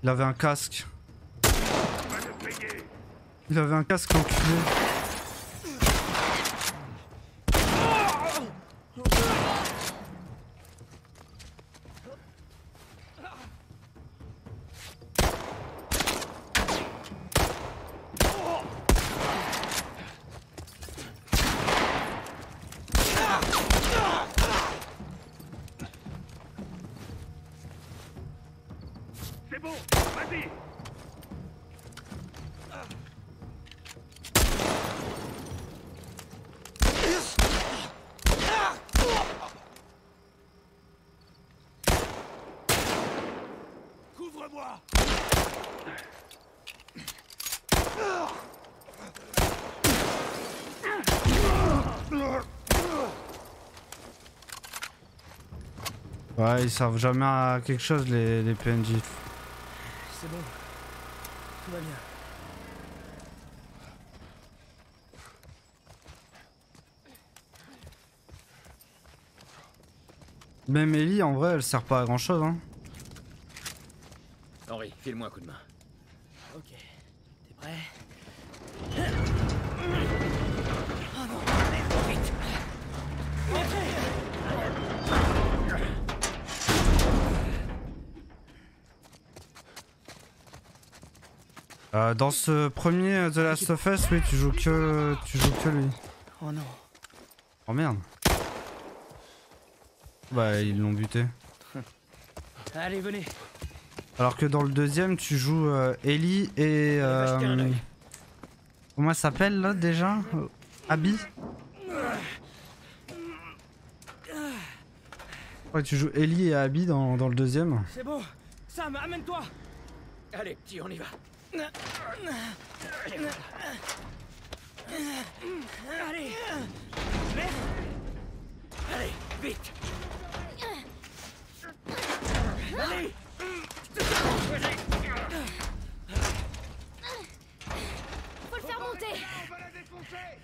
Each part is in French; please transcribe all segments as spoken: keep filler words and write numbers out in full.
Il avait un casque. Il avait un casque enculé. C'est bon, vas-y. Couvre-moi. Ouais, ils servent jamais à quelque chose les, les P N J. C'est bon. Tout va bien. Même Ellie, en vrai, elle sert pas à grand chose, hein. Henri, file-moi un coup de main. Ok. T'es prêt? Oh non, merde, vite. Euh, dans ce premier The Last of Us, oui, tu joues que, tu joues que lui. Oh non. Oh merde. Bah, ils l'ont buté. Allez, venez. Alors que dans le deuxième, tu joues euh, Ellie et... Euh, comment elle s'appelle là déjà? Abby. Ouais, tu joues Ellie et Abby dans, dans le deuxième. C'est bon. Sam, amène-toi. Allez, petit, on y va. Allez. Merde. Allez, vite. Allez. Faut le faire monter. On va la défoncer.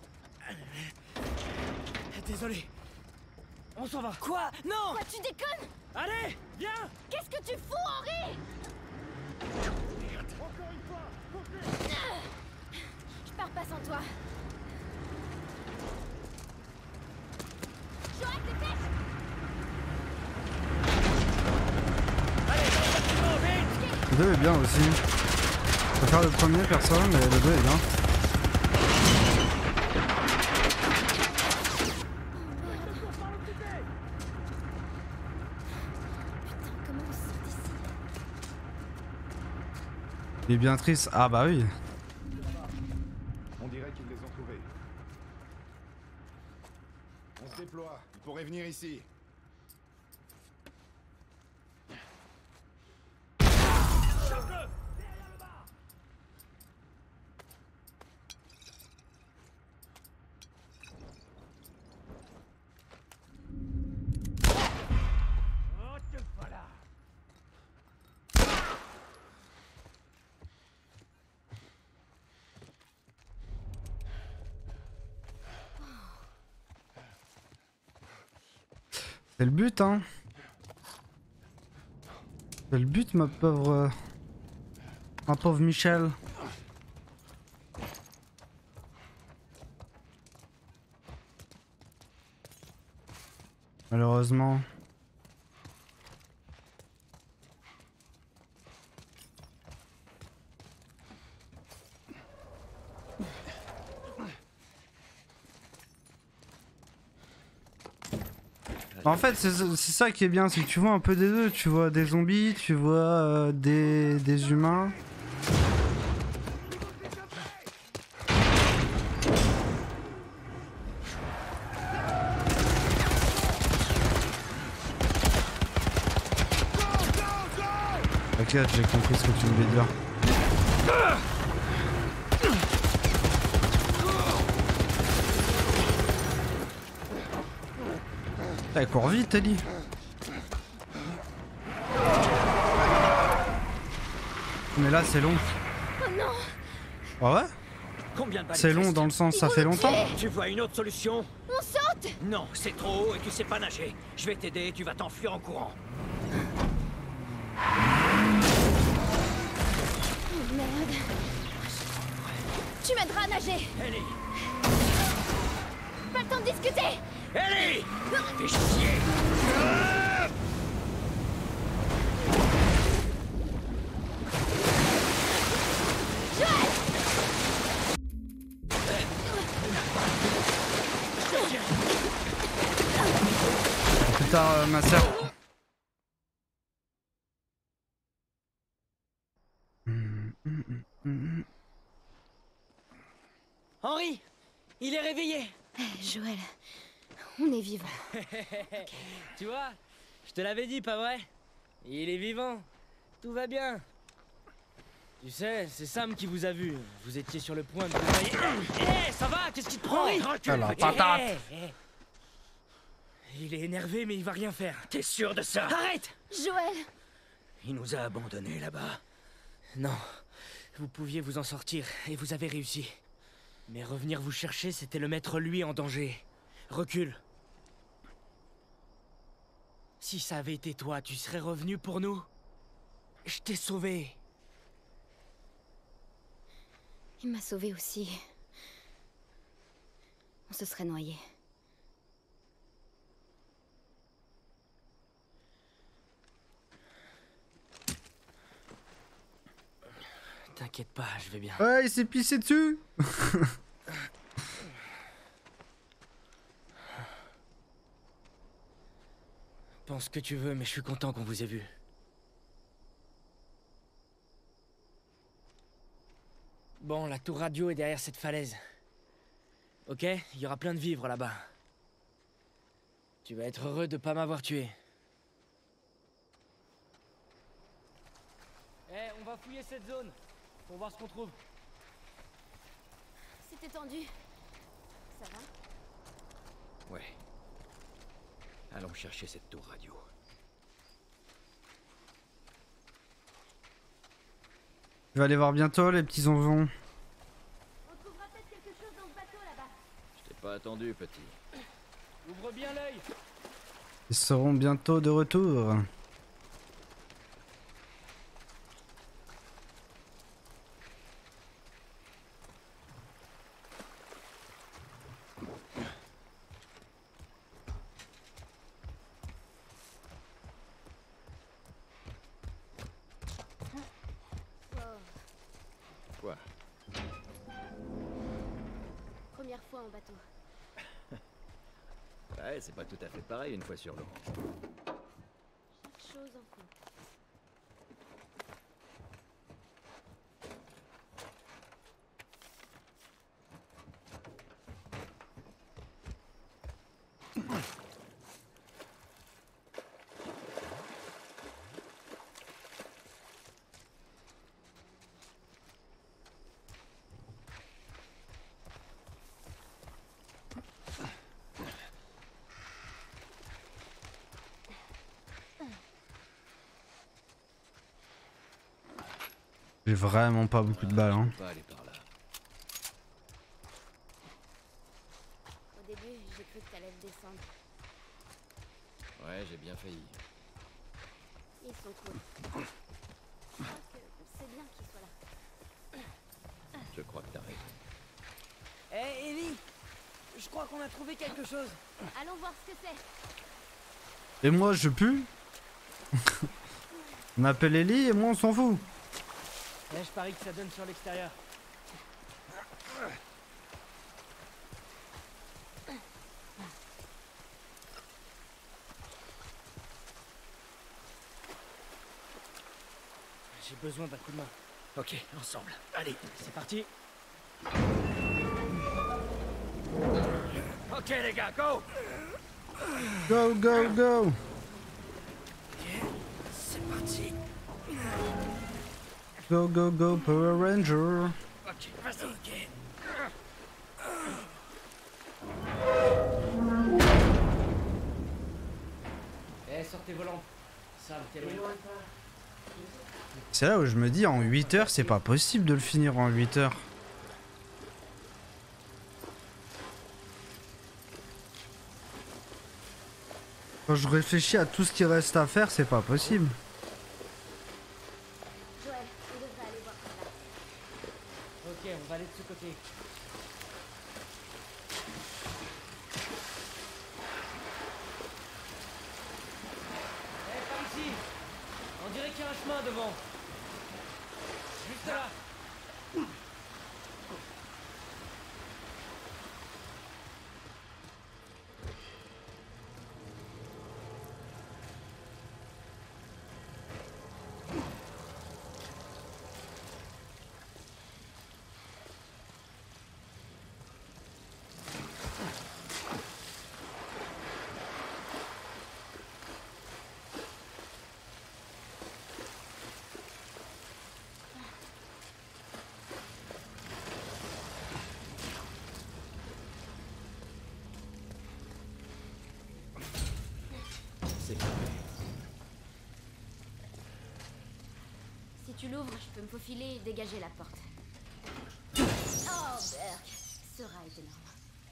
Désolé. On s'en va. Quoi? Non. Quoi, tu déconnes? Allez, viens. Qu'est-ce que tu fous, Henri? Je pars pas sans toi. Joël, dépêche. Le deux est bien aussi. Je préfère le premier perso, mais le deux est bien. Comment on sort d'ici? Il est bien triste. Ah bah oui. On dirait qu'ils les ont trouvés. On se déploie. Ils pourraient venir ici. C'est le but, hein. C'est le but, ma pauvre... Ma pauvre Michel. Malheureusement. En fait, c'est ça qui est bien, c'est que tu vois un peu des deux. Tu vois des zombies, tu vois euh, des, des humains. T'inquiète, j'ai compris ce que tu voulais dire. Elle court vite, Ellie. Mais là, c'est long. Oh non. Ah ouais? Combien de balles C'est il long reste? dans le sens, ça Ils fait vont nous longtemps. tuer. Tu vois une autre solution? On saute. Non, c'est trop haut et tu sais pas nager. Je vais t'aider et tu vas t'enfuir en courant. nager. Ellie! Pas le temps de discuter. Ellie! Fais chier! Plus tard, euh, ma sœur. Henri, il est réveillé. Eh, Joël, on est vivant. Tu vois, je te l'avais dit, pas vrai? Il est vivant. Tout va bien. Tu sais, c'est Sam qui vous a vu. Vous étiez sur le point de... Hé, hey, ça va? Qu'est-ce qui te prend? Henri, recule, Alors, petit. patate. Hey, hey. Il est énervé, mais il va rien faire. T'es sûr de ça? Arrête! Joël, Il nous a abandonnés là-bas. Non, vous pouviez vous en sortir, et vous avez réussi. Mais revenir vous chercher, c'était le mettre lui en danger. Recule. Si ça avait été toi, tu serais revenu pour nous? Je t'ai sauvé. il m'a sauvé aussi. On se serait noyé. T'inquiète pas, je vais bien. Ouais, il s'est pissé dessus. Pense ce que tu veux, mais je suis content qu'on vous ait vu. Bon, la tour radio est derrière cette falaise. Ok? Il y aura plein de vivres là-bas. Tu vas être heureux de pas m'avoir tué. Eh, on va fouiller cette zone pour voir ce qu'on trouve. C'était tendu. Ça va? Ouais. Allons chercher cette tour radio. Je vais aller voir bientôt les petits onzons. On trouvera peut-être quelque chose dans ce bateau là-bas. Je t'ai pas attendu, petit. Ouvre bien l'œil. Ils seront bientôt de retour. Quoi? Première fois en bateau. Ouais, c'est pas tout à fait pareil une fois sur l'eau. Chaque chose en compte. J'ai vraiment pas beaucoup de balles, hein. Je peux pas aller par là. Au début, j'ai cru que t'allais descendre. Ouais, j'ai bien failli. Ils sont cool. Je crois que c'est bien qu'ils soient là. Je crois que t'as raison. Eh, Ellie, je crois qu'on a trouvé quelque chose. Allons voir ce que c'est. Et moi, je pue. On m'appelle Ellie et moi, on s'en fout. Eh, je parie que ça donne sur l'extérieur. J'ai besoin d'un coup de main. Ok, ensemble. Allez. C'est parti. Ok les gars, go! Go, go, go. C'est parti. Go, go, go, Power Ranger. Ok, vas-y. Ok. Eh, sortez vos lampes. Ça, t'es loin. C'est là où je me dis, en huit heures, c'est pas possible de le finir en huit heures. Quand je réfléchis à tout ce qui reste à faire, c'est pas possible. Joël, on devrait aller voir par là. Ok, on va aller de ce côté. Eh, par ici! On dirait qu'il y a un chemin devant. Juste là. C'est fermé. Si tu l'ouvres, je peux me faufiler et dégager la porte. Oh, Berk, ce rat est énorme.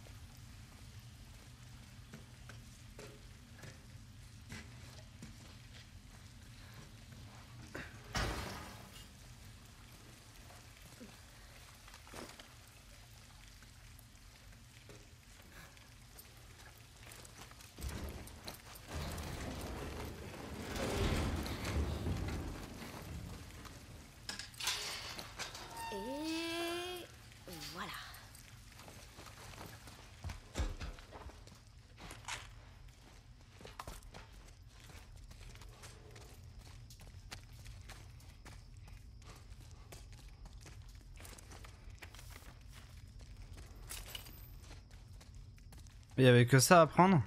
Et voilà. Il y avait que ça à prendre.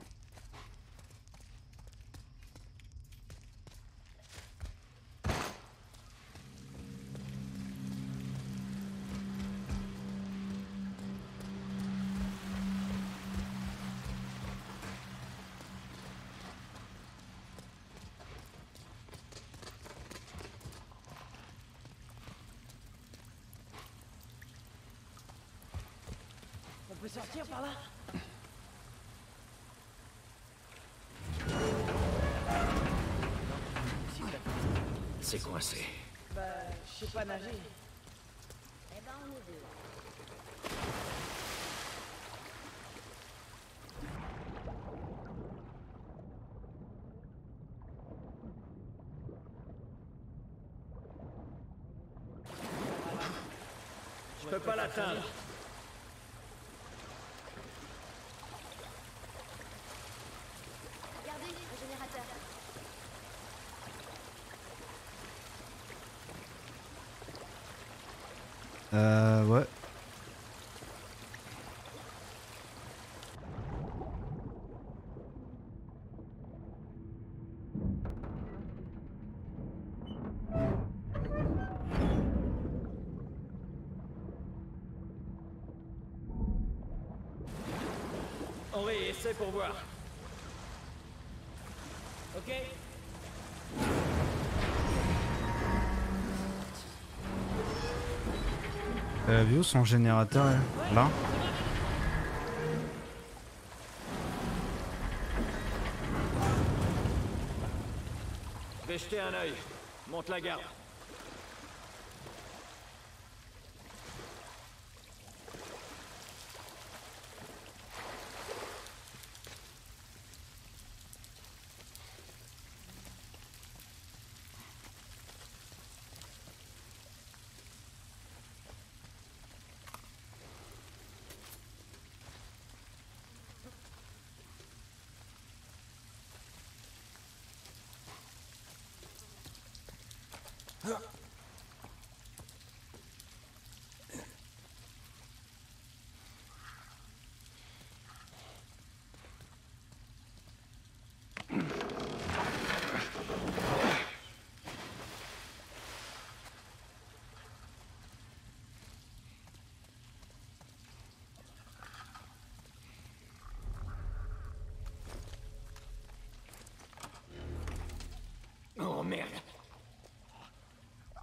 On peut sortir par là? C'est coincé. Bah, je sais pas nager. Eh ben, on est deux. Je peux pas l'atteindre. Regardez, le générateur. Euh, ouais. Henri, essaie pour voir. Ok. Euh, vu où son générateur est là? Je vais jeter un œil. Monte la garde. Oh merde.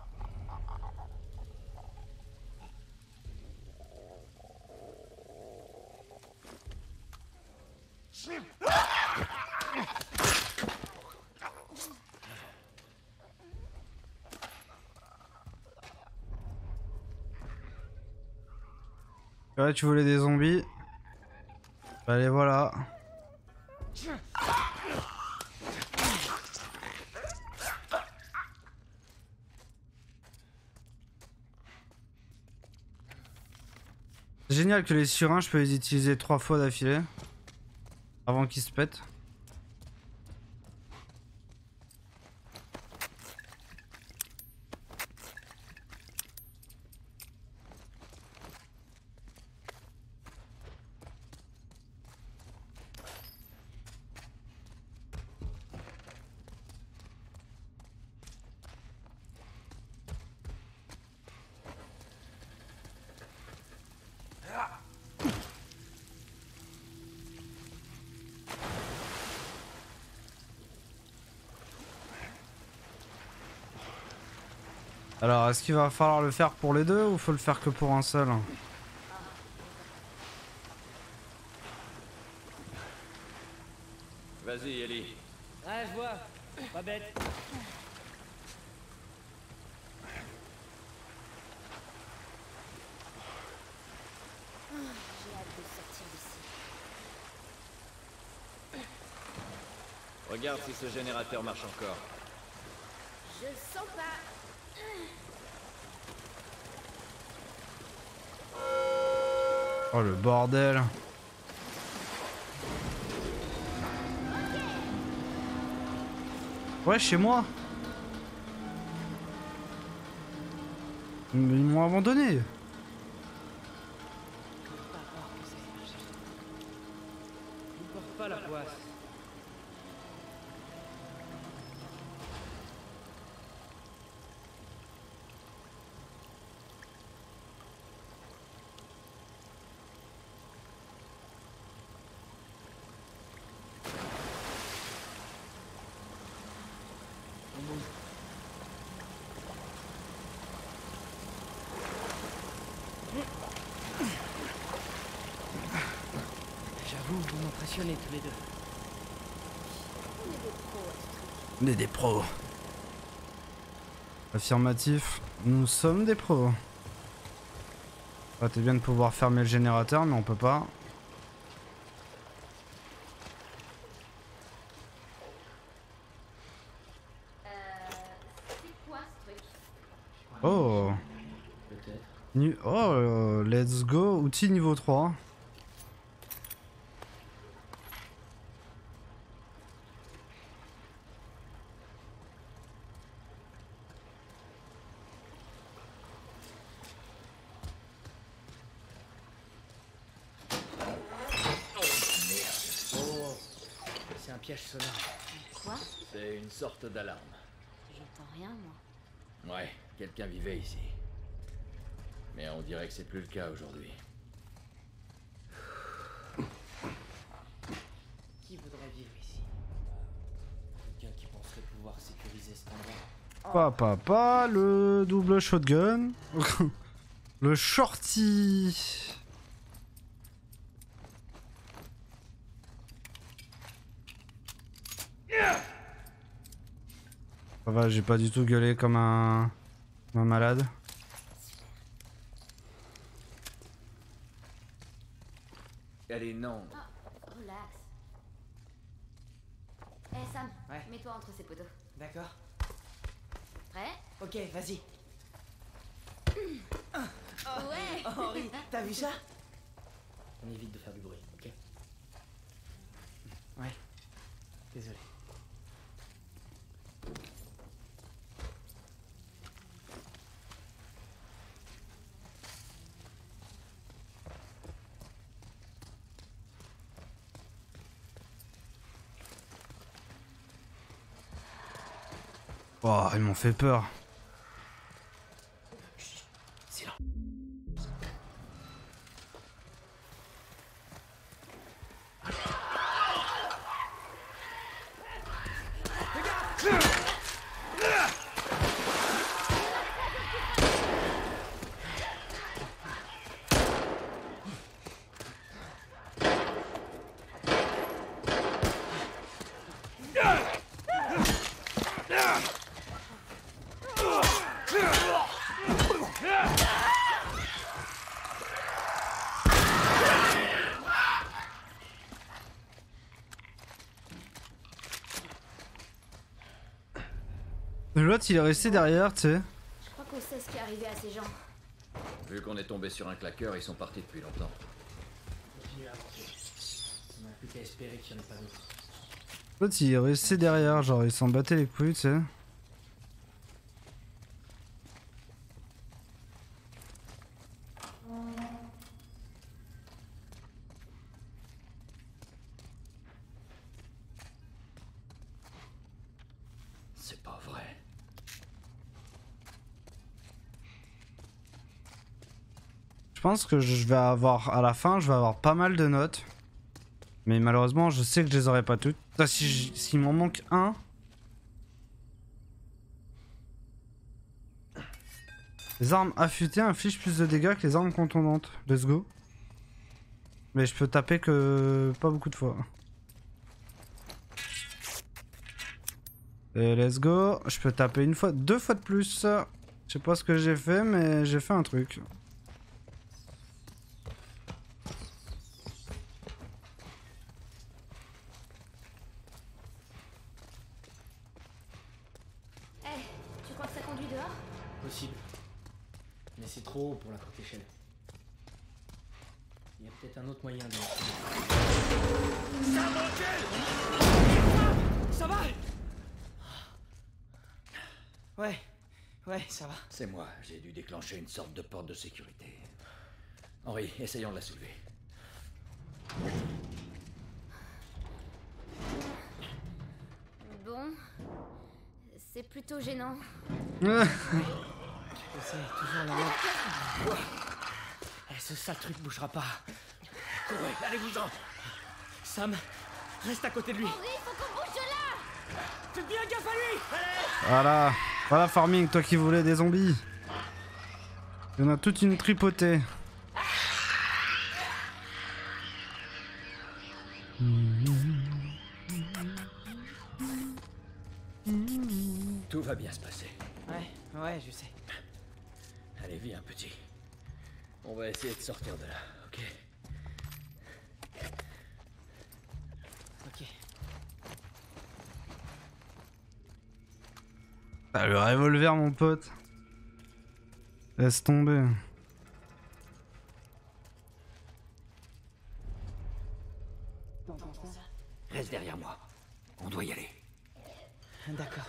Ouais, tu voulais des zombies. Allez, voilà. C'est génial que les surins, je peux les utiliser trois fois d'affilée. Avant qu'ils se pètent. Alors, est-ce qu'il va falloir le faire pour les deux ou faut le faire que pour un seul? Vas-y, Ellie. Ouais, je vois. Pas bête. J'ai hâte de sortir d'ici. Regarde si ce générateur marche encore. Je sens pas. Oh le bordel. Ouais, chez moi. Ils m'ont abandonné. Il porte pas la poisse. J'avoue, vous m'impressionnez tous les deux. On est des pros. Affirmatif, nous sommes des pros. Ah, t'es bien de pouvoir fermer le générateur, mais on peut pas. C'est quoi ce truc? Oh. Peut-être. Nu- oh, euh, let's go. Outil niveau trois. Oh, c'est un piège sonore. Quoi? C'est une sorte d'alarme. J'entends rien, moi. Ouais, quelqu'un vivait ici. Mais on dirait que c'est plus le cas aujourd'hui. Qui voudrait vivre ici? Quelqu'un qui penserait pouvoir sécuriser cet endroit. Papa, papa, le double shotgun. Le shorty. Ça va, j'ai pas du tout gueulé comme un, comme un malade. Allez, non. Oh, relax. Eh Sam, Ouais. mets-toi entre ces poteaux. D'accord. Prêt? Ok, vas-y. Ouais. Oh, Henri, t'as vu ça? On évite de faire du bruit, ok? Ouais. Désolé. Oh, ils m'ont fait peur. Silence. L'autre il est resté derrière, tu sais. Je crois qu'on sait ce qui est arrivé à ces gens. Vu qu'on est tombé sur un claqueur, ils sont partis depuis longtemps. Continuez à avancer. On n'a plus qu'à espérer qu'il n'y en ait pas d'autres. L'autre il est resté derrière, genre il s'en battait les couilles, tu sais. C'est pas vrai. Je pense que je vais avoir, à la fin, je vais avoir pas mal de notes. Mais malheureusement, je sais que je les aurai pas toutes. Ah, si je- s'il m'en manque un... Les armes affûtées infligent plus de dégâts que les armes contondantes. Let's go. Mais je peux taper que pas beaucoup de fois. Et let's go. Je peux taper une fois, deux fois de plus. Je sais pas ce que j'ai fait, mais j'ai fait un truc. Eh, tu crois que ça conduit dehors? Possible. Mais c'est trop haut pour la courte échelle. Il y a peut-être un autre moyen de... Ça va? Ouais, ouais, ça va. C'est moi, j'ai dû déclencher une sorte de porte de sécurité. Henri, essayons de la soulever. Bon... C'est plutôt gênant. Je sais, toujours la même... Eh, ce sale truc bougera pas. Courez, allez-vous-en. Sam, reste à côté de lui. Henri, faut qu'on bouge de là! Faites bien gaffe à lui. Allez. Voilà. Voilà Farming, toi qui voulais des zombies. Il y en a toute une tripotée. Tout va bien se passer. Ouais, ouais, je sais. Allez, viens, petit. On va essayer de sortir de là, ok? Ok. Ah, le revolver, mon pote. Laisse tomber. Reste derrière moi. On doit y aller. D'accord.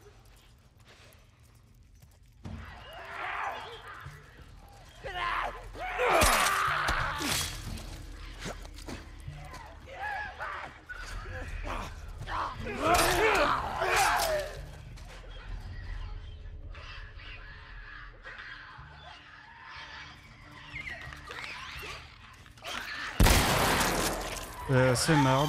Euh, c'est merde.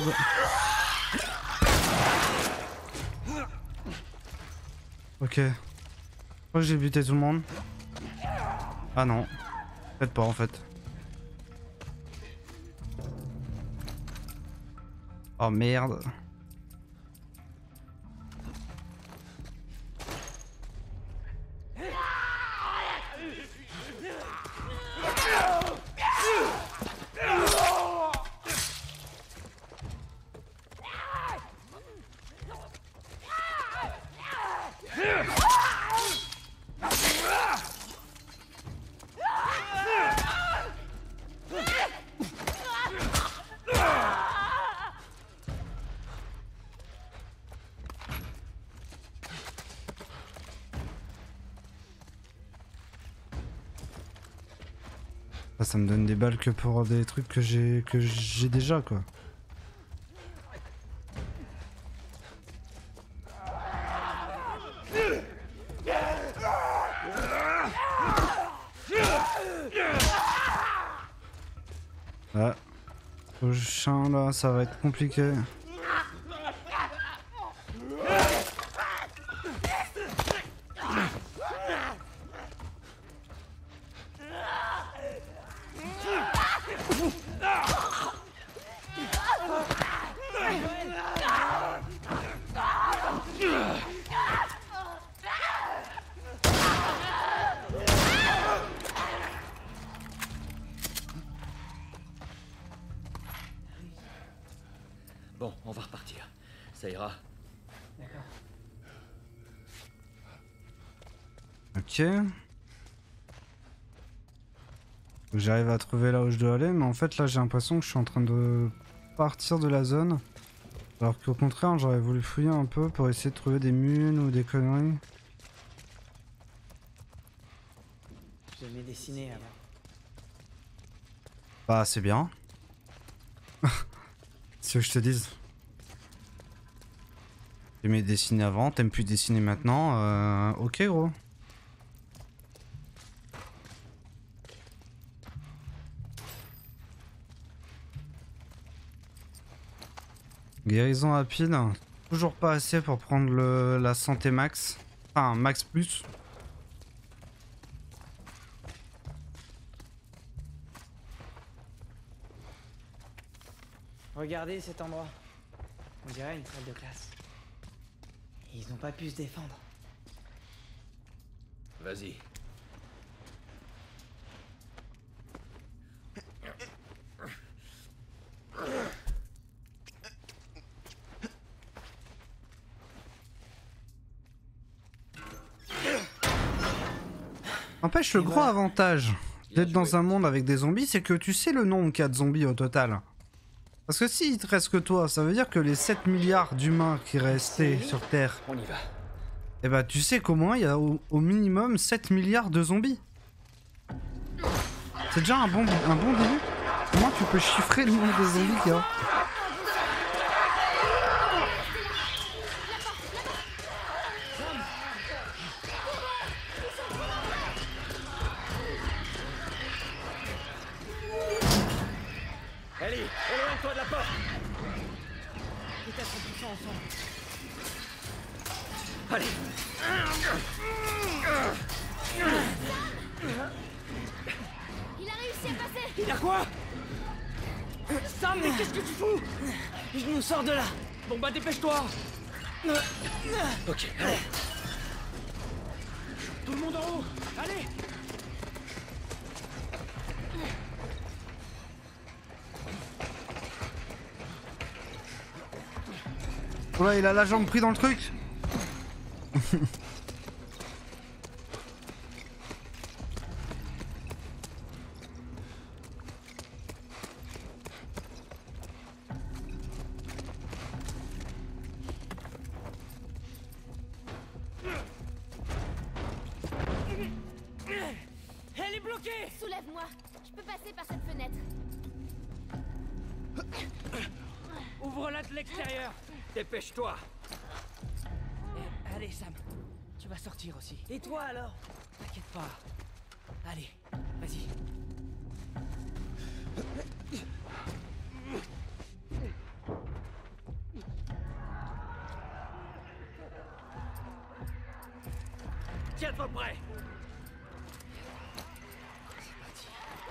Ok. Je crois que j'ai buté tout le monde. Ah non. Peut-être pas en fait. Oh merde. Ça me donne des balles que pour des trucs que j'ai que j'ai déjà quoi. Ah. Prochain là, ça va être compliqué. Bon, on va repartir. Ça ira. D'accord. Ok. J'arrive à trouver là où je dois aller, mais en fait là j'ai l'impression que je suis en train de partir de la zone. Alors qu'au contraire j'aurais voulu fouiller un peu pour essayer de trouver des mules ou des conneries. Je l'ai dessiné avant. Bah c'est bien. C'est ce que je te dise. T'aimais dessiner avant, t'aimes plus dessiner maintenant, euh, ok gros. Guérison rapide, toujours pas assez pour prendre le, la santé max, enfin max plus. Regardez cet endroit. On dirait une salle de classe. Ils n'ont pas pu se défendre. Vas-y. N'empêche, le Et gros voilà. avantage d'être Bien dans joué. un monde avec des zombies, c'est que tu sais le nombre qu'il y a de zombies au total. Parce que s'il te reste que toi, ça veut dire que les sept milliards d'humains qui restaient sur Terre, On y va. eh bah tu sais qu'au moins il y a au, au minimum sept milliards de zombies. C'est déjà un bon, un bon début. Au moins tu peux chiffrer le nombre de zombies qu'il y a. Ellie, éloigne-toi de la porte. Peut-être qu'on peut ça ensemble. Allez. Il a réussi à passer. Il a quoi? Sam, mais qu'est-ce que tu fous? Je nous sors de là. Bon bah dépêche-toi. Ok, allez. Tout le monde en haut. Allez. Ouais, il a la jambe pris dans le truc. Elle est bloquée. Soulève-moi. Je peux passer par cette fenêtre. Ouvre-la de l'extérieur. Dépêche-toi. Eh, allez, Sam. Tu vas sortir aussi. Et toi alors? T'inquiète pas. Allez, vas-y. Tiens-toi prêt. C'est parti.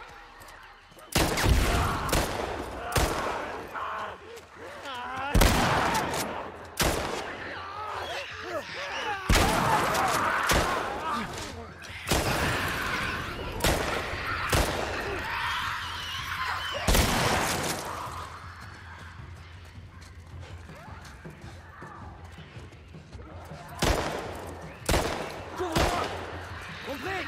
Compris?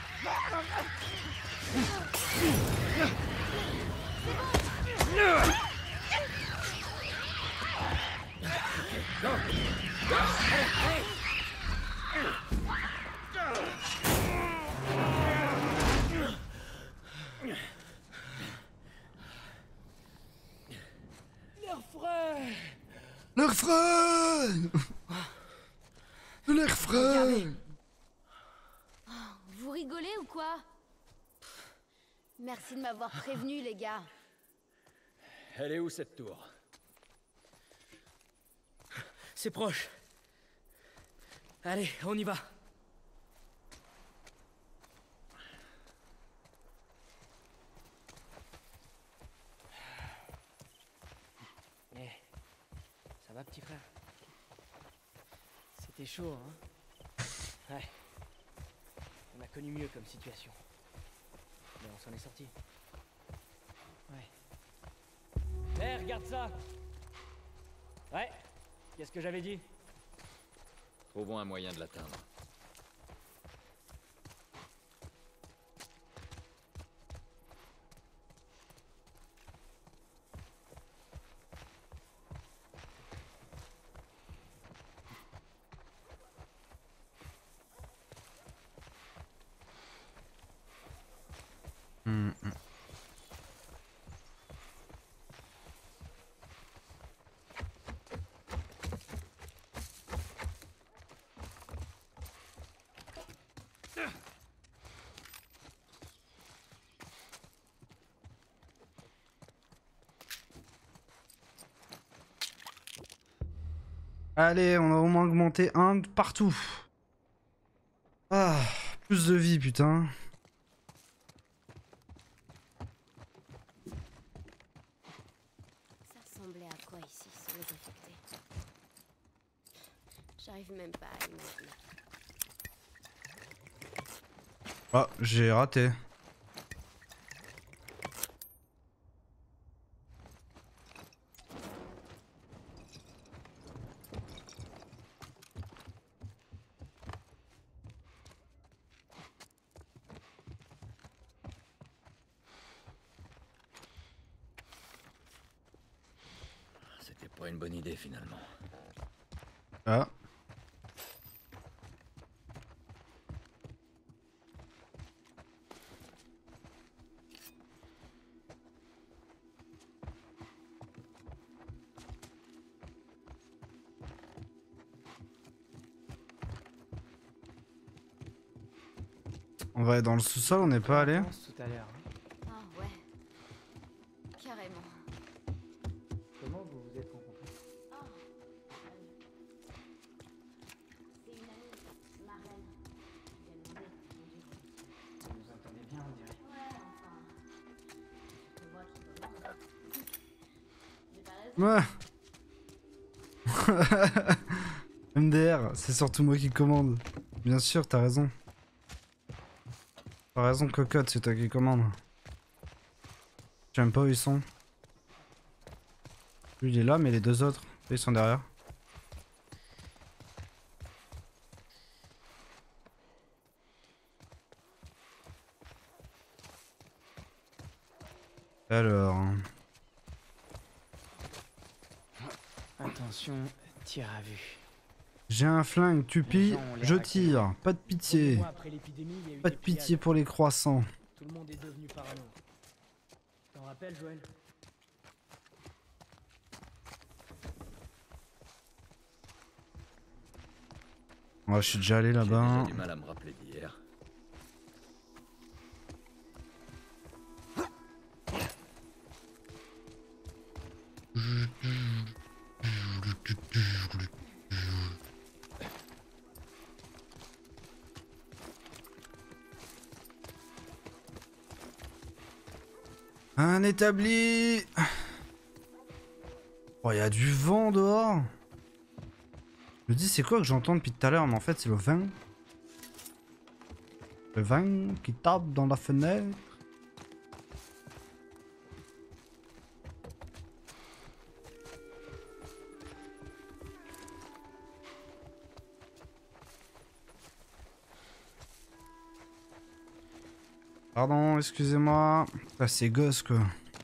L'air frais. L'air frais. L'air frais. Vous rigolez ou quoi? Merci de m'avoir prévenu, les gars. Elle est où cette tour? C'est proche. Allez, on y va. Eh, ça va, petit frère? C'était chaud, hein? Ouais. On a connu mieux comme situation. Mais on s'en est sorti. Ouais. Eh, regarde ça! Ouais, qu'est-ce que j'avais dit? Trouvons un moyen de l'atteindre. Hum, hum. Allez, on a au moins augmenté un de partout. Ah, plus de vie, putain. Ça ressemblait à quoi ici, sans les infecter? J'arrive même pas à imaginer. Ah, j'ai raté. C'était pas une bonne idée finalement. Ah. On va aller dans le sous-sol, on n'est pas allé. Tout à l'heure. Ah ouais. Carrément. Comment vous vous êtes rencontrés? Oh. C'est une amie, Marlène. Je lui ai demandé de conduire. Vous vous entendez bien, on dirait. Ouais, enfin. C'est moi qui commande. J'ai pas raison. Ouais. M D R, c'est surtout moi qui commande. Bien sûr, t'as raison. T'as raison, cocotte, c'est toi qui commande. J'aime pas où ils sont. Lui, il est là, mais les deux autres, ils sont derrière. Alors... Attention, tir à vue. J'ai un flingue, tu pilles, gens ont l'air je à tire. Pas de pitié. Mois après l'épidémie, il y a eu Pas des de pitié pillades. pour les croissants. Tout le monde est devenu parano. T'en rappelles, Joël? Ouais, je suis déjà allé J'ai là-bas. déjà du mal à me rappeler d'hier. Un établi. Oh, il y a du vent dehors. Je me dis, c'est quoi que j'entends depuis tout à l'heure? Mais en fait, c'est le vent. Le vent qui tape dans la fenêtre. Pardon, excusez-moi. Ah, c'est gosse, quoi.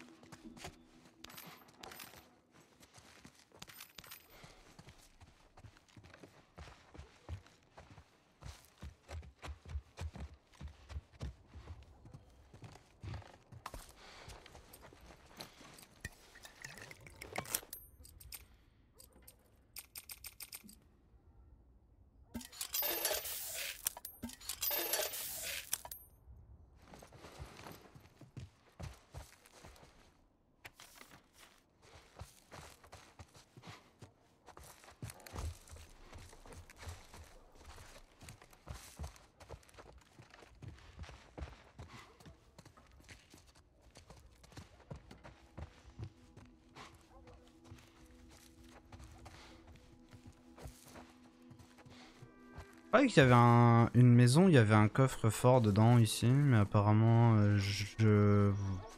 Je croyais qu'il y avait un... une maison, il y avait un coffre fort dedans ici, mais apparemment euh, je...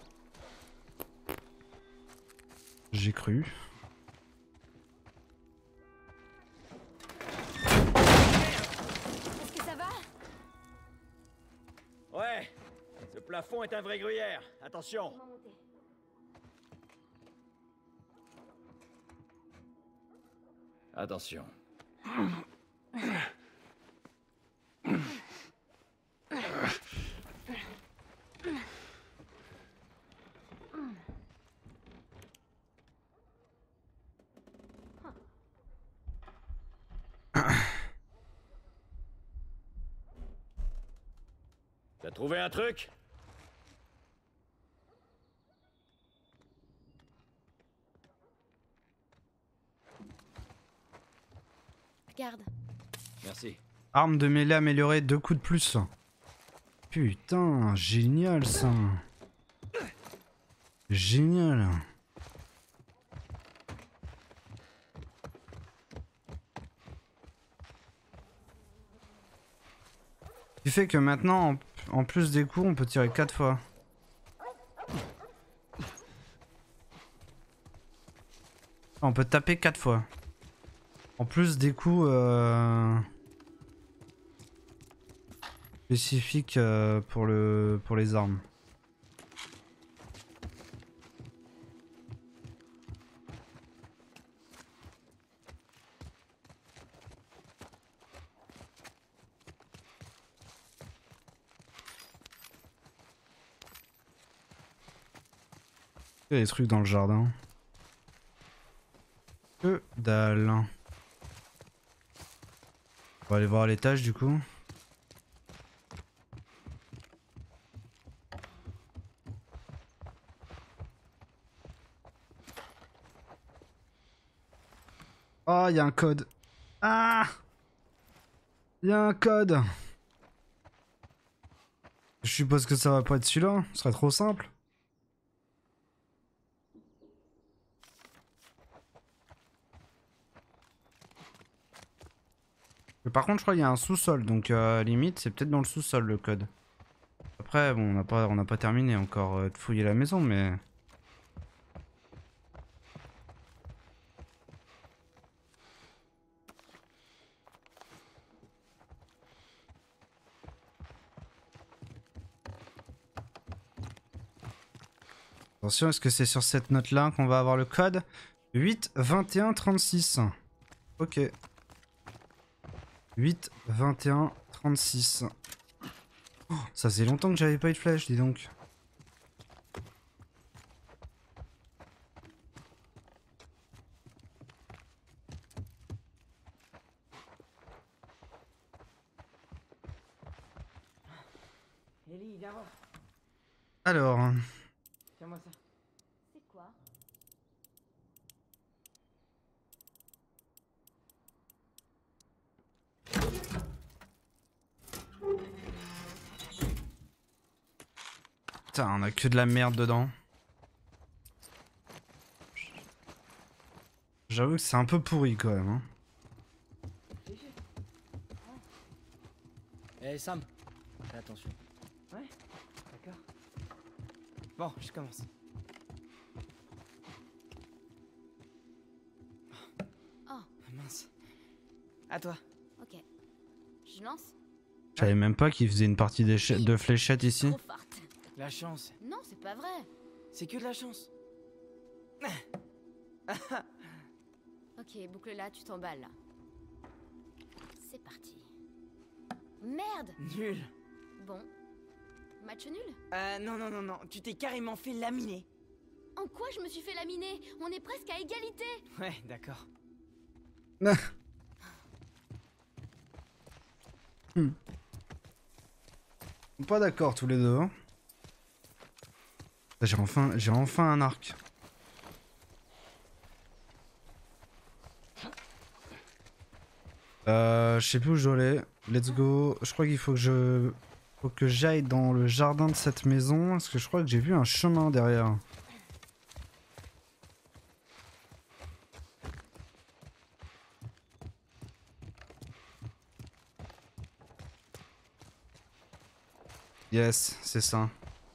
J'ai cru. Est-ce que ça va? Ouais, ce plafond est un vrai gruyère. Attention. Comment monter? Attention. T'as trouvé un truc? Regarde. Merci. Arme de mêlée améliorée, deux coups de plus. Putain, génial ça. Génial. Ce qui fait que maintenant, en, en plus des coups, on peut tirer quatre fois. On peut taper quatre fois. En plus des coups euh, spécifiques euh, pour, le, pour les armes. Il y a des trucs dans le jardin. Que dalle. On va aller voir à l'étage du coup. Oh, il y a un code. Ah! Il y a un code. Je suppose que ça va pas être celui-là. Ce serait trop simple. Mais par contre, je crois qu'il y a un sous-sol, donc euh, limite, c'est peut-être dans le sous-sol le code. Après, bon, on n'a pas, on n'a pas terminé encore euh, de fouiller la maison, mais... Attention, est-ce que c'est sur cette note-là qu'on va avoir le code? huit vingt et un trente-six. Ok. huit vingt et un trente-six. Oh, ça faisait longtemps que j'avais pas eu de flèche, dis donc. Ellie, viens voir. Alors, Tiens-moi ça. C'est quoi? putain, on a que de la merde dedans. J'avoue que c'est un peu pourri quand même. Hein. Eh Sam, fais attention. Ouais, d'accord. Bon, je commence. Oh. Mince. À toi. Ok. Je lance? Je savais même pas qu'il faisait une partie d'éche- de fléchettes ici. Trop forte. La chance. Non, c'est pas vrai. C'est que de la chance. Ok, boucle là, tu t'emballes là. C'est parti. Merde! Nul. Bon. Match nul? Euh, non, non, non, non. Tu t'es carrément fait laminer. En quoi je me suis fait laminer? On est presque à égalité! Ouais, d'accord. hmm. Pas d'accord tous les deux. Hein. J'ai enfin, j'ai enfin un arc. Euh, je sais plus où je dois aller. Let's go. Je crois qu'il faut que je, faut que j'aille dans le jardin de cette maison parce que je crois que j'ai vu un chemin derrière. Yes, c'est ça.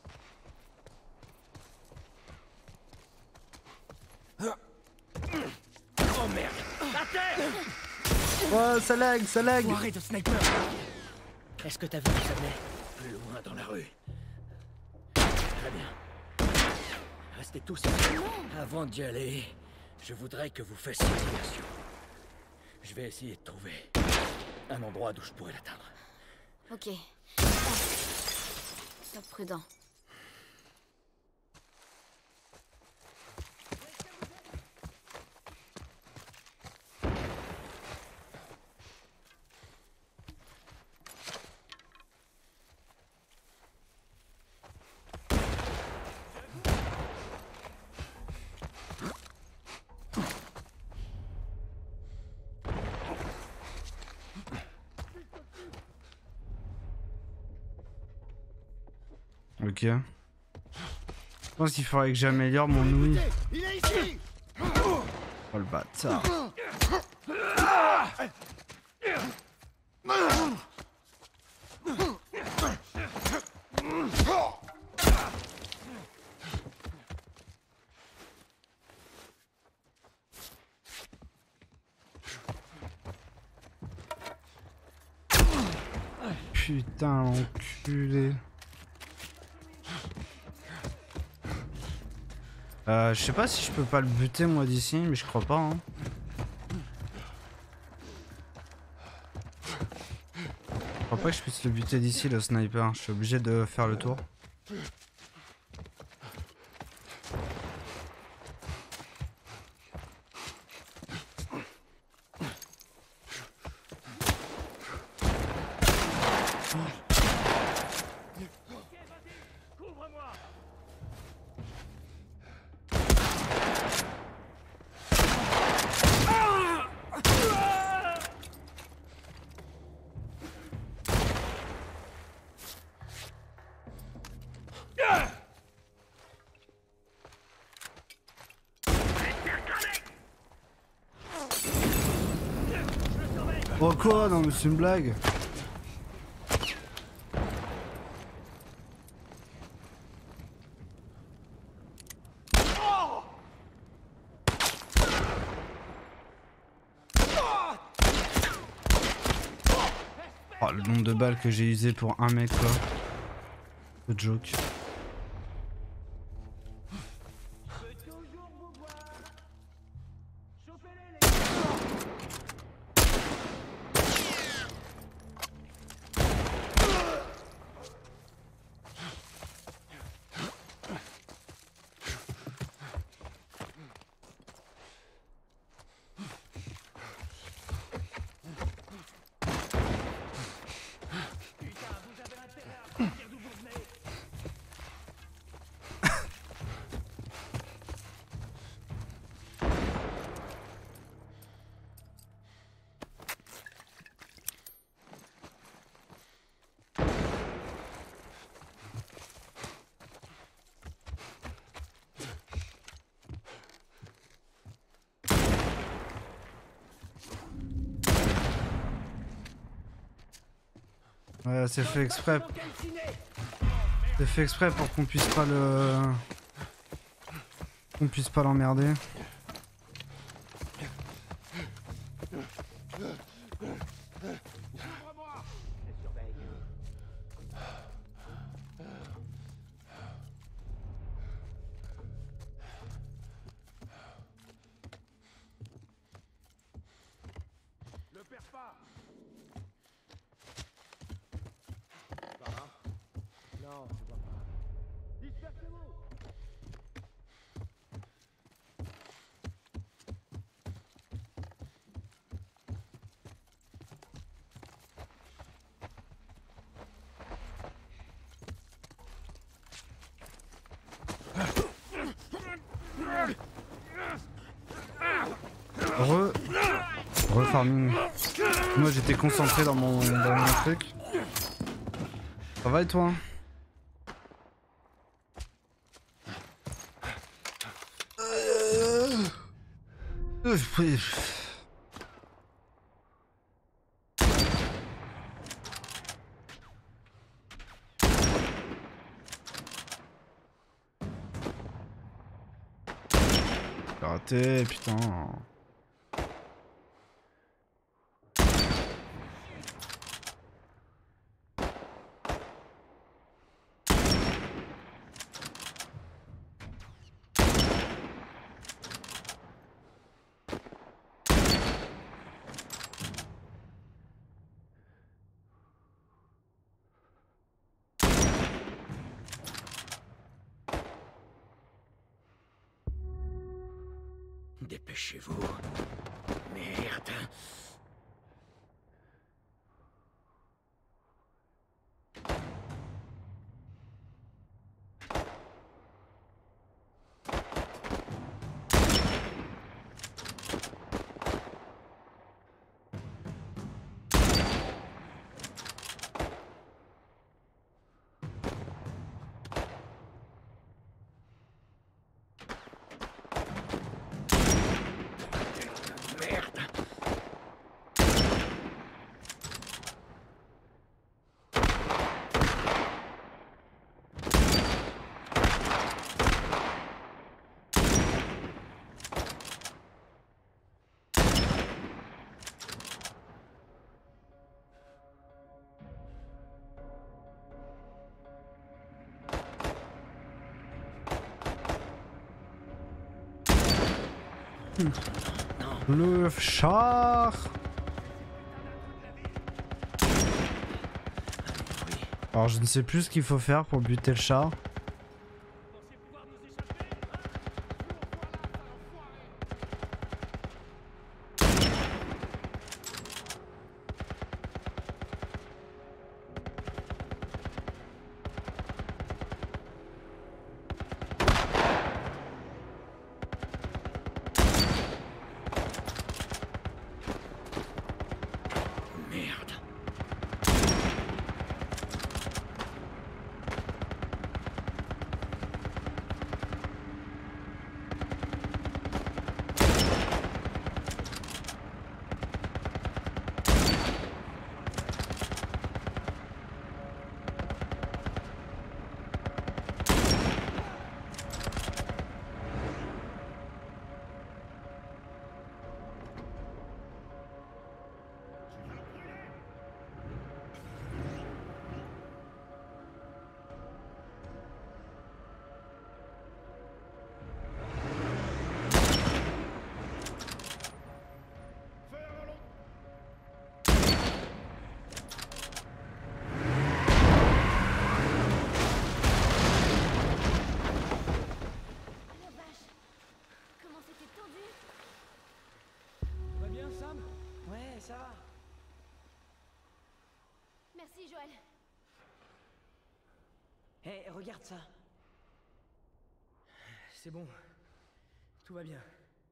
Oh merde! À terre! Oh, ça lag, ça lag. Arrête de sniper. Est-ce que t'as vu où ça venait? Plus loin dans la rue. Très bien. Restez tous ici. Avant d'y aller, je voudrais que vous fassiez diversion. Je vais essayer de trouver un endroit d'où je pourrais l'atteindre. Ok. Sois prudent. Ok. Je pense qu'il faudrait que j'améliore mon ouïe. Il est ici. Oh le bâtard. Putain, enculé. Euh, je sais pas si je peux pas le buter moi d'ici, mais je crois pas. Hein. Je crois pas que je puisse le buter d'ici, le sniper. Je suis obligé de faire le tour. Oh quoi? Non mais c'est une blague. Oh le nombre de balles que j'ai usé pour un mec quoi. Le joke. Ouais, c'est fait exprès. C'est fait exprès pour qu'on puisse pas le... qu'on puisse pas l'emmerder. Le perds pas. Non, je vois pas. Dispersez-vous. Re... Refarming. Moi j'étais concentré dans mon, dans mon truc. Ça va et toi? euh... Euh, oui. J'ai raté, putain. Dépêchez-vous. Merde. Le char. Alors je ne sais plus ce qu'il faut faire pour buter le char. Ça va. Merci, Joël. Hé, hey, regarde ça. C'est bon. Tout va bien.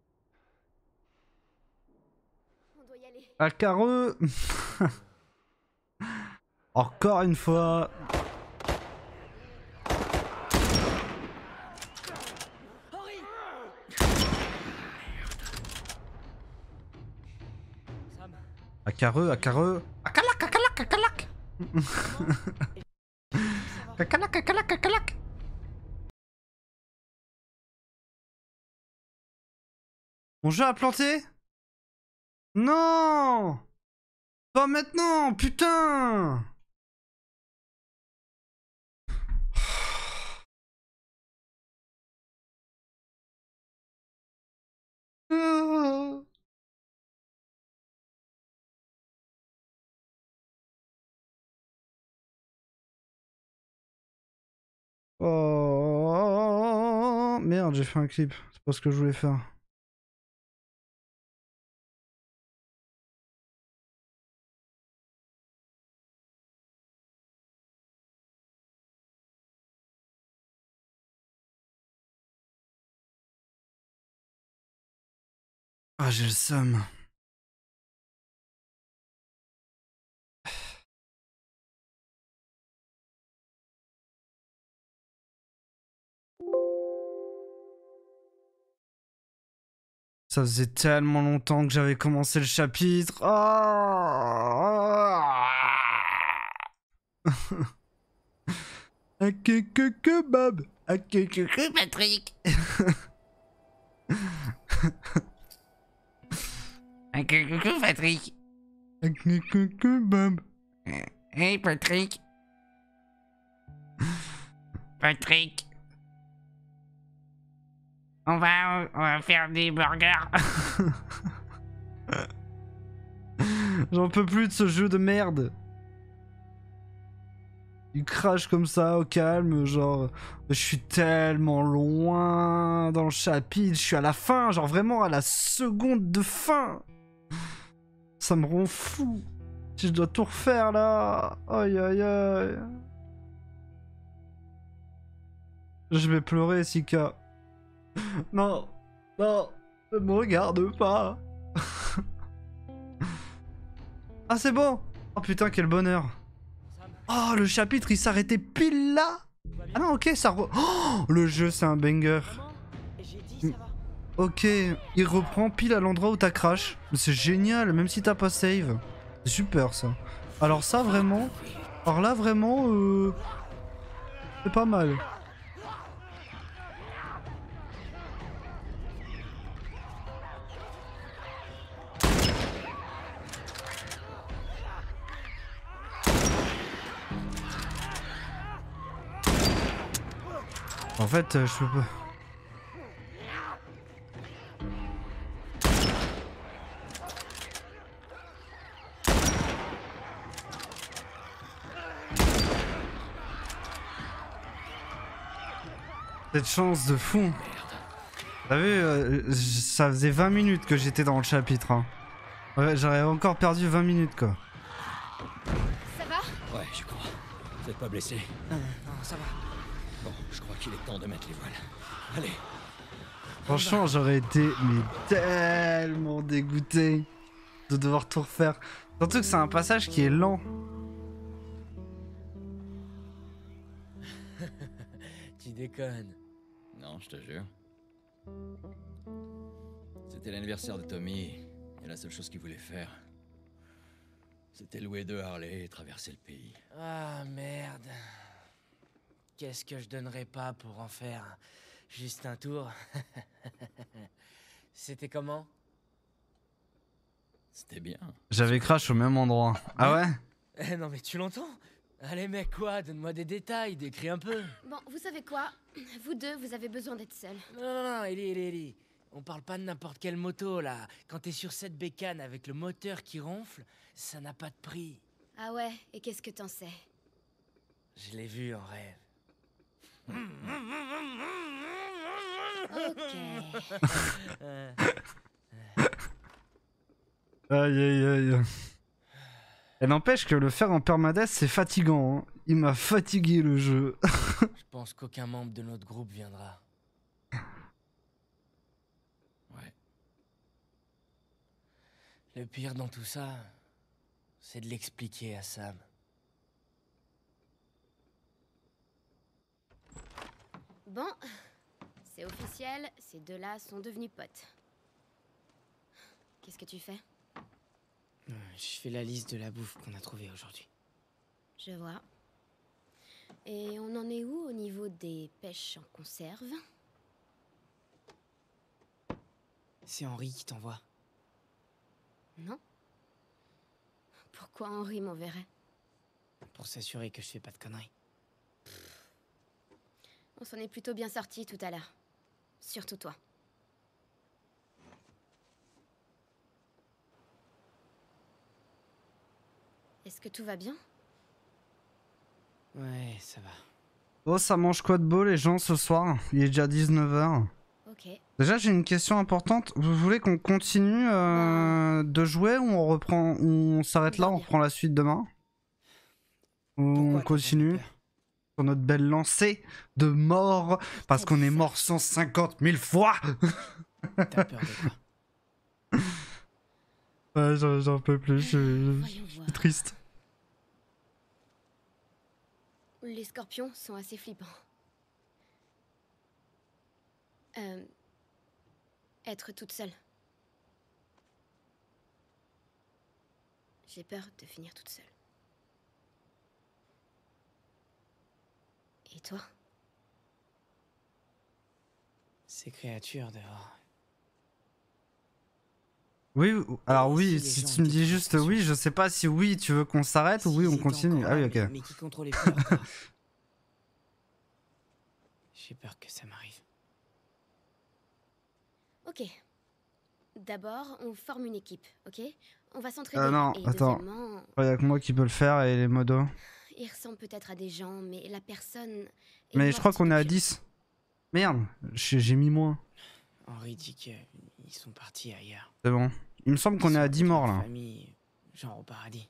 On doit y aller. À carreux. Encore une fois. Henri. Sam. À carreux, à carreux. À calac, à calac, à calac. À calac, à calac, à calac. Mon jeu a planté? Non! Pas maintenant, putain! Oh merde, j'ai fait un clip. C'est pas ce que je voulais faire. Ah, j'ai le seum. Ça faisait tellement longtemps que j'avais commencé le chapitre. Oh ah que que que Bob. Ah que que que Patrick. Ah que que que Patrick. Ah que que que Bob. Hey Patrick. Patrick. On va, on va faire des burgers. J'en peux plus de ce jeu de merde. Il crache comme ça au calme, genre je suis tellement loin dans le chapitre, je suis à la fin, genre vraiment à la seconde de fin. Ça me rend fou. Si je dois tout refaire là, aïe aïe aïe. Je vais pleurer, Sika. Non, non, ne me regarde pas. Ah c'est bon. Oh putain, quel bonheur. Oh, le chapitre il s'arrêtait pile là. Ah non, ok, ça re... Oh, le jeu c'est un banger. J'ai dit ça va. Ok, il reprend pile à l'endroit où t'as crash. C'est génial, même si t'as pas save. C'est super ça. Alors ça vraiment... Alors là vraiment... Euh... C'est pas mal. En fait, euh, je peux pas... Cette chance de fou. T'as vu, euh, ça faisait vingt minutes que j'étais dans le chapitre. Hein. Ouais, j'aurais encore perdu vingt minutes quoi. Ça va? Ouais, je crois. Vous êtes pas blessé? Non, non, ça va. Bon, je crois qu'il est temps de mettre les voiles. Allez. Franchement, j'aurais été mais tellement dégoûté de devoir tout refaire. Surtout que c'est un passage qui est lent. Tu déconnes. Non, je te jure. C'était l'anniversaire de Tommy, et la seule chose qu'il voulait faire, c'était louer deux Harley et traverser le pays. Ah merde. Qu'est-ce que je donnerais pas pour en faire juste un tour? C'était comment? C'était bien. J'avais crash au même endroit. Ah ouais? Eh non mais tu l'entends? Allez mec quoi, donne-moi des détails, décris un peu. Bon, vous savez quoi? Vous deux, vous avez besoin d'être seuls. Non non non, Ellie, Ellie, Ellie. On parle pas de n'importe quelle moto là. Quand t'es sur cette bécane avec le moteur qui ronfle, ça n'a pas de prix. Ah ouais, et qu'est-ce que t'en sais? Je l'ai vu en rêve. Ok. Euh, Aïe aïe aïe. Et n'empêche que le faire en permadeath c'est fatigant. Hein. Il m'a fatigué le jeu. je pense qu'aucun membre de notre groupe viendra. Ouais. Le pire dans tout ça, c'est de l'expliquer à Sam. Bon, c'est officiel, ces deux-là sont devenus potes. Qu'est-ce que tu fais? Je fais la liste de la bouffe qu'on a trouvée aujourd'hui. Je vois. Et on en est où au niveau des pêches en conserve? C'est Henri qui t'envoie. Non? Pourquoi Henri m'enverrait? Pour s'assurer que je fais pas de conneries. On s'en est plutôt bien sorti tout à l'heure. Surtout toi. Est-ce que tout va bien? Ouais, ça va. Oh, ça mange quoi de beau les gens ce soir? Il est déjà dix-neuf heures. Ok. Déjà, j'ai une question importante. Vous voulez qu'on continue euh, de jouer ou on reprend, ou on s'arrête là, on reprend la suite demain? Ou on continue sur notre belle lancée de mort parce qu'on est mort cent cinquante mille fois. T'as peur de quoi? Ouais, j'en j'en peux plus, je, je Voyons suis voir. triste. Les scorpions sont assez flippants. Euh, être toute seule. J'ai peur de finir toute seule. Et toi? Ces créatures dehors. Oui, alors oui, Si les si gens tu me étaient dis trop juste conscients. oui, je sais pas si oui, tu veux qu'on s'arrête ou oui, on S'ils étaient continue. encore Ah oui, là, ok. Mais, mais qui contrôlait plus leur corps. J'ai peur que ça m'arrive. Ok. D'abord, on forme une équipe, ok? On va s'entraider. Euh, non, et attends. deuxièmement, Il y a que moi qui peux le faire et les modos. il ressemble peut-être à des gens, mais la personne. est Mais je crois morte qu'on est à depuis- dix. Merde, j'ai j'ai mis moins. Henri dit qu'ils sont partis ailleurs. C'est bon. Il me semble qu'on Ils est à sont dix avec morts leur là. famille, genre au paradis.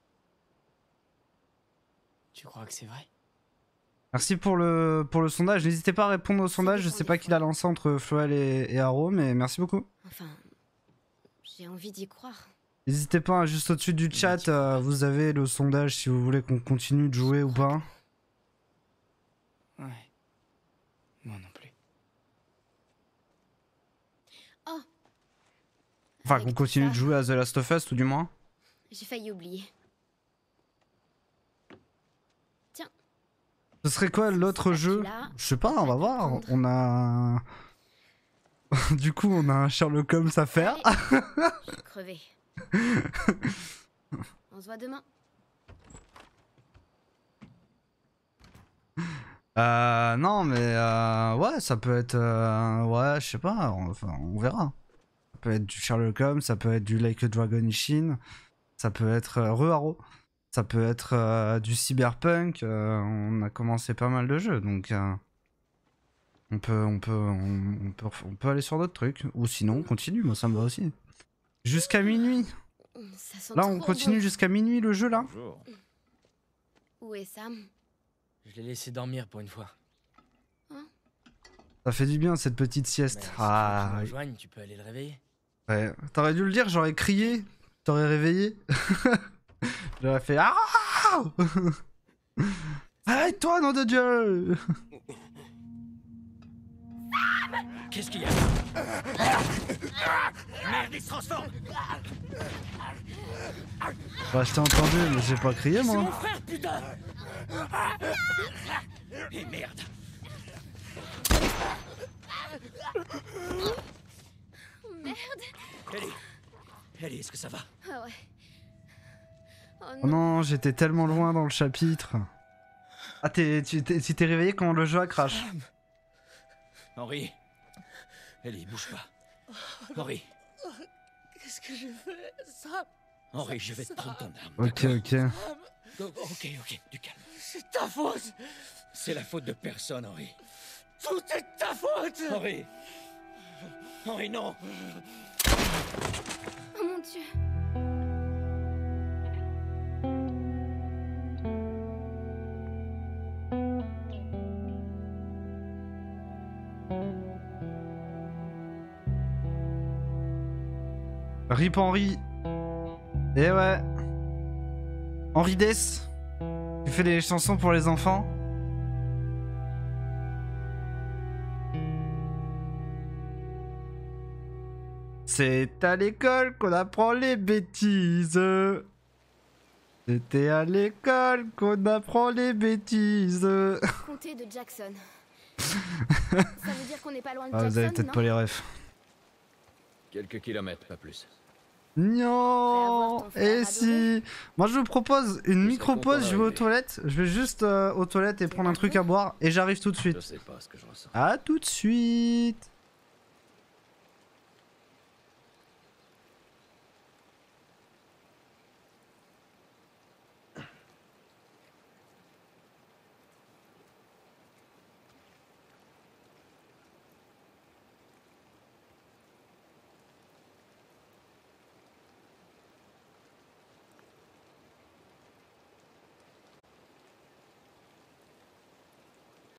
Tu crois que c'est vrai? Merci pour le, pour le sondage. N'hésitez pas à répondre au sondage. Je sais pas qui l'a lancé entre Floel et, et Haro, mais merci beaucoup. Enfin, j'ai envie d'y croire. N'hésitez pas, hein, juste au-dessus du chat, euh, vous avez le sondage si vous voulez qu'on continue de jouer ou pas. Ouais. Moi non plus. Oh, Enfin, avec qu'on tout continue ça, de jouer à The Last of Us, tout du moins. J'ai failli oublier. Tiens, Ce serait quoi l'autre jeu? Là, Je sais pas, on va à voir. prendre. On a... du coup, on a un Sherlock Holmes à faire. allez, je suis crevée. On se voit demain. Euh, non, mais euh, ouais, ça peut être... euh, ouais, je sais pas, on, enfin, on verra. Ça peut être du Sherlock Holmes, ça peut être du Like a Dragon Ishin, ça peut être euh, Re-Haro, ça peut être euh, du Cyberpunk, euh, on a commencé pas mal de jeux, donc... euh, On peut, on peut, on, on peut, on peut aller sur d'autres trucs. Ou sinon, on continue, moi ça me va aussi. Jusqu'à minuit. Ça sent Là, on trop continue bon. jusqu'à minuit le jeu là. Bonjour. Où est Sam? Je l'ai laissé dormir pour une fois. Ça fait du bien cette petite Mais sieste. si tu veux Ah, qu'il me rejoigne, tu peux aller le réveiller. ouais. T'aurais dû le dire, j'aurais crié. T'aurais réveillé. J'aurais fait ah. Arrête-toi, nom de Dieu. Qu'est-ce qu'il y a? Merde, il se transforme! Bah, je t'ai entendu, mais j'ai pas crié C'est mon moi. frère, putain! Et merde! Merde. Ellie! Ellie, est-ce que ça va? Ah ouais. Oh Oh non. non, j'étais tellement loin dans le chapitre. Ah, t'es, tu t'es, tu t'es réveillé quand le jeu a crash. Henri! Ellie, bouge pas. Henri! Qu'est-ce que j'ai fait, Sam? Henri, je vais te prendre ton arme. Ok, ok. Oh, ok, ok, du calme. C'est ta faute. C'est la faute de personne, Henri. Tout est de ta faute. Henri! Henri, non! Oh mon Dieu. Rip Henri. Eh ouais. Henri Dess. Tu fais des chansons pour les enfants? C'est à l'école qu'on apprend les bêtises. C'était à l'école qu'on apprend les bêtises. Comté de Jackson. Ça veut dire qu'on n'est pas loin de Ah, Jackson, vous avez peut-être non? pas les refs. Quelques kilomètres, pas plus. Non. ton frère Et adoré. si. Moi je vous propose une Je micro serais pause, content je vais aux d'arriver. toilettes. Je vais juste euh, aux toilettes et prendre un truc à boire et j'arrive tout de Je suite. sais pas ce que je ressens. À tout de suite.